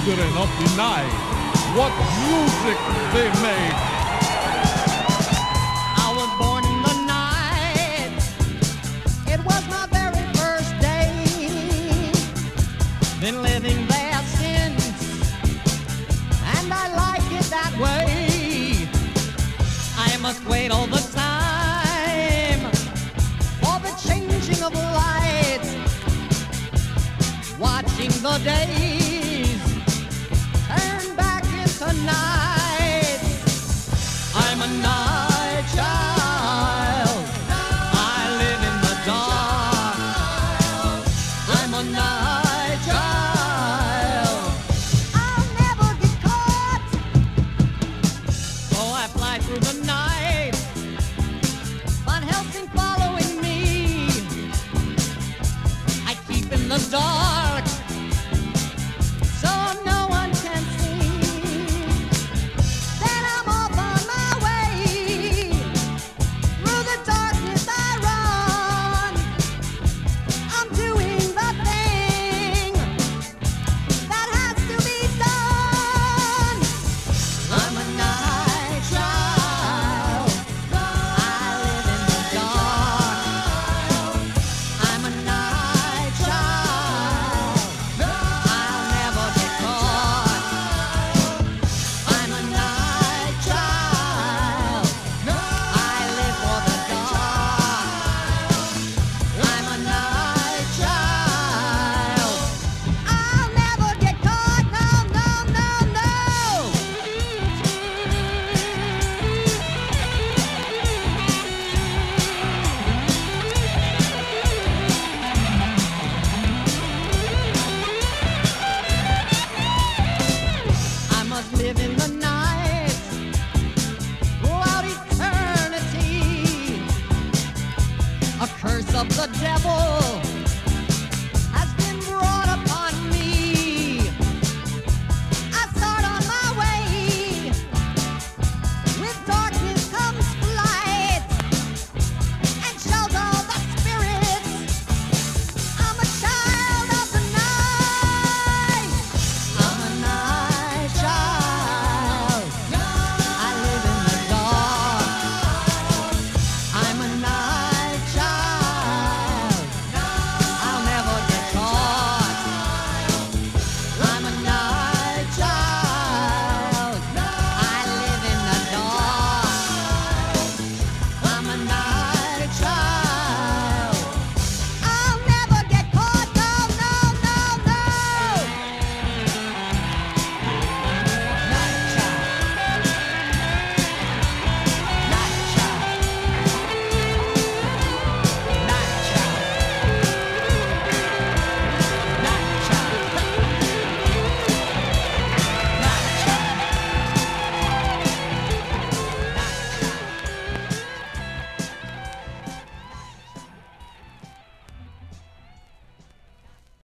children of the night, what music they make. I was born in the night. It was my very first day. Been living there since, and I like it that way. I must wait all the time for the changing of lights, watching the days turn back into nights. I'm a night child. I live in the dark. I'm a night child. I'll never get caught. So I fly through the night, Van Helsing following me. I keep in the dark, so no one can see. Then I'm off on my way. Through the darkness I run. I'm doing the thing that has to be done. I'm a night child. I live in the dark. I'm a night child. I'll never get caught. I'm a night child. I live for the dark. I'm a night child. I'll never get caught. No, no, no, no. I must live in the night throughout eternity. A curse of the devil